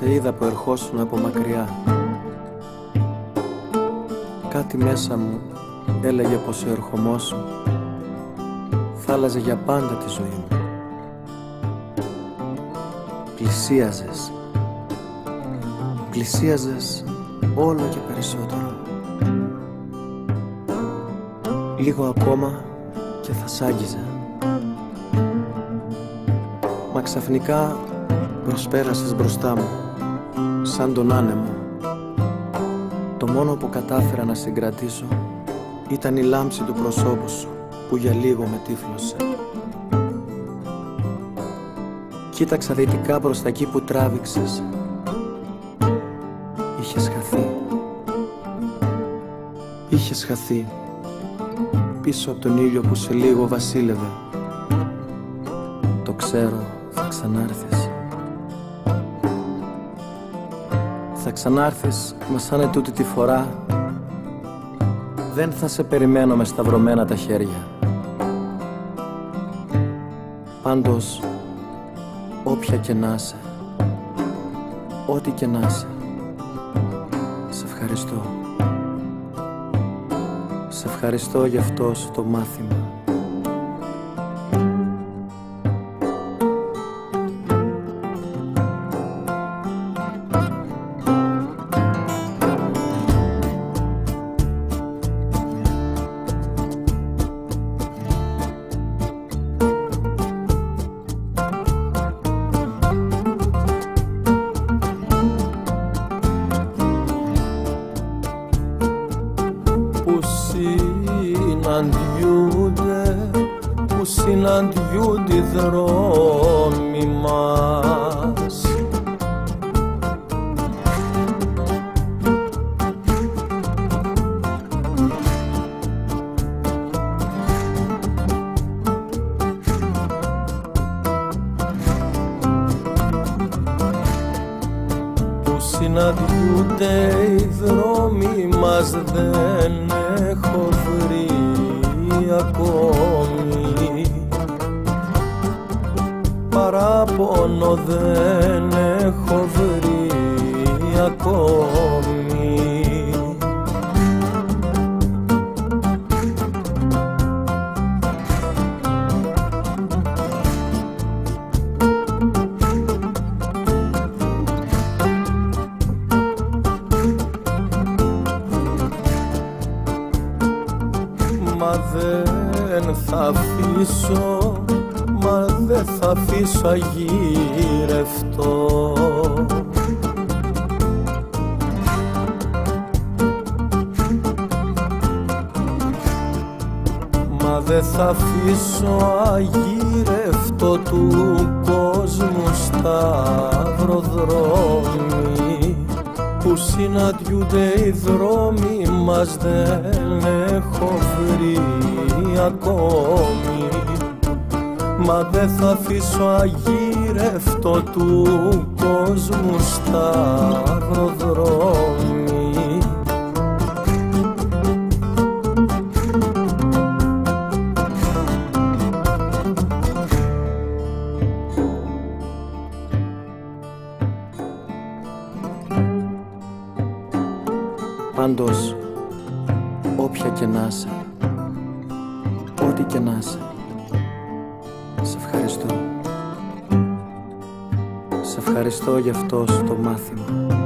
Σε είδα που ερχόσουν από μακριά. Κάτι μέσα μου έλεγε πως ο ερχομός σου θα άλλαζε για πάντα τη ζωή μου. Πλησίαζες, πλησίαζες όλο και περισσότερο. Λίγο ακόμα και θα σ' άγγιζα. Μα ξαφνικά προσπέρασες μπροστά μου σαν τον άνεμο. Το μόνο που κατάφερα να συγκρατήσω ήταν η λάμψη του προσώπου σου που για λίγο με τύφλωσε. Κοίταξα δυτικά προς τα εκεί που τράβηξες. Είχες χαθεί. Είχες χαθεί πίσω από τον ήλιο που σε λίγο βασίλευε. Το ξέρω, θα ξανάρθεις. Θα ξανάρθεις, μα σαν ετούτη τη φορά δεν θα σε περιμένω με σταυρωμένα τα χέρια. Πάντως, όποια και να είσαι, ό,τι και να είσαι, σε ευχαριστώ. Σε ευχαριστώ για αυτό σου το μάθημα. Που συναντιούνται οι δρόμοι μας. Που συναντιούνται οι δρόμοι μας δεν έχω βρει ακόμη. Παράπονο δεν έχω βρει ακόμη. Μα δεν θα αφήσω, μα δεν θα αφήσω αγύρευτο. Μα δεν θα αφήσω αγύρευτο του κόσμου σταυροδρόμι. Που συναντιούνται οι δρόμοι μας δεν έχω βρει ακόμη. Μα δεν θα αφήσω αγύρευτο του κόσμου σταυροδρόμι. Πάντως, όποια και να είσαι, ό,τι και να είσαι, σε ευχαριστώ. Σε ευχαριστώ για αυτό το μάθημα.